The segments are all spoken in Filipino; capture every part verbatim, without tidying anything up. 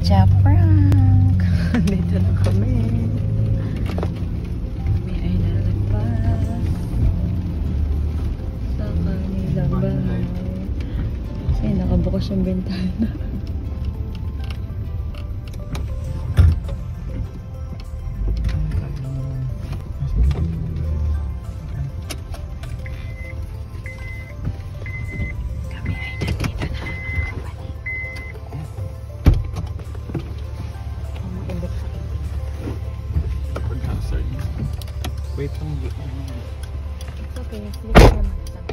Ketchup prank! Dito na kami. Kami ay nalagpas sa kanilang bahay. Kasi nakabukas yung bintana. Wait lang. It's okay. Sleep naman.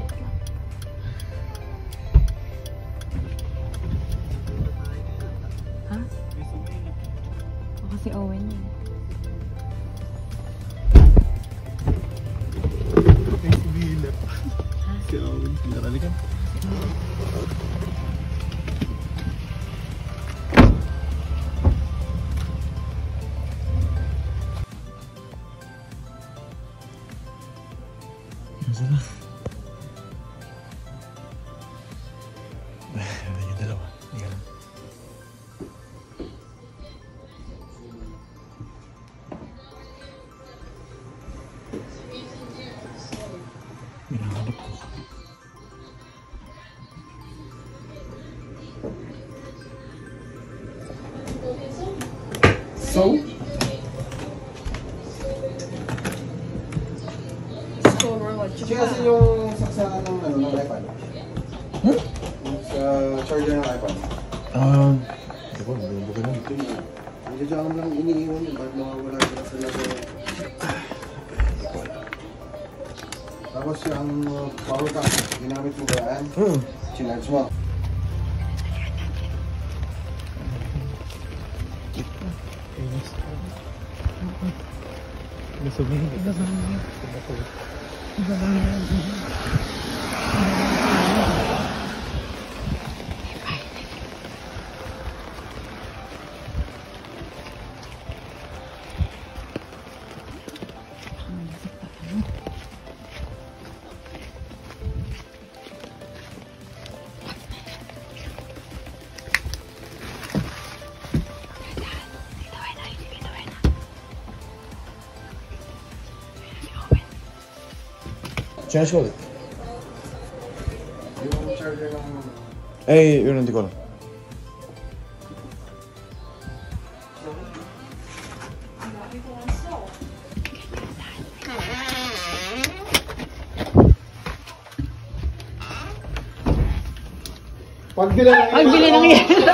Ha? O kasi Owen yun. Okay, si Bilip. Si Owen. Pinarali ka? Masarap. Ada yung dalawa. Hindi ka lang. Minahanap ko. So? Siya kasi yung saksakan ng ano, ng iPad. Hmm? Sa charger ng iPad. Ah, hindi ko, hindi ko lang. Ito yun. Hindi dyan ako lang iniiwan yun. Bakit mawawala sila sa labo. Tapos yung power bank, ginamit mo ba yan? Hmm. Chinarge mo. Gusto mo yun? Iba bang yun? Iba bang yun? Change ko ulit. Yung charger ng... Eh, yun hindi ko lang. Pagbili ng Pagbili ng yelo!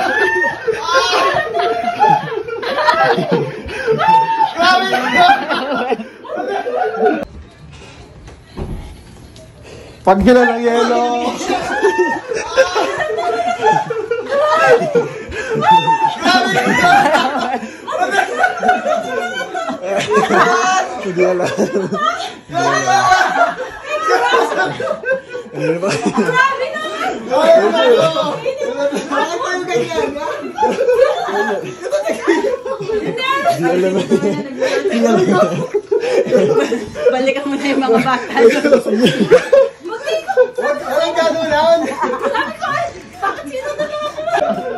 Pagbili ng yelo! Hindi alam. Ano ba? Grabe na! Bakit tayo ganyan? Hindi alam. Balikan mo na yung mga bata. Walang ganunan! Bakit sino na lang ako?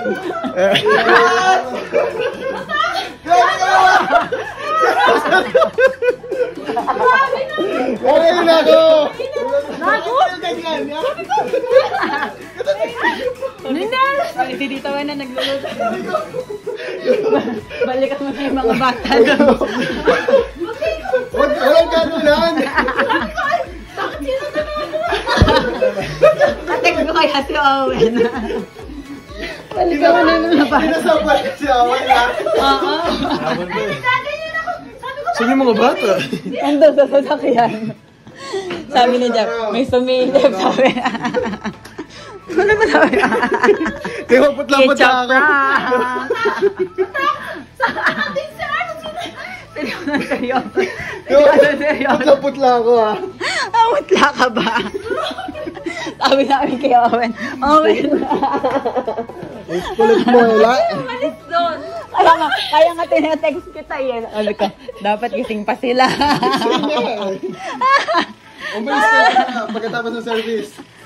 Grabe na ako! Nago? Ninal! Hindi dito ka na nagluluto. Balikan mo na yung mga bata. Walang ganunan! Bakit sino na lang ako? Atek ko kaya si Owen. Balikan mo na yung mga bata. Pinasabay si Owen ha? Oo. Saan yung mga bata? Ando sa sasakyan. Sabi ni Jeff, may sumilip. Sabi. Ano ba sabi? Kaya maputla-putla Ketchup ako. prank! Sa ating sa ano sila? Seryoso, seryoso. Seryoso, seryoso. Putla-putla ako ha. Ah, mutla ka ba? Sabi namin kay Owen. Owen! Kulit mo wala. Malis doon. Kaya nga, kaya nga tinetext kita eh. Ano ka, dapat gising pa sila. Umalis ka na pagkatapos ng service.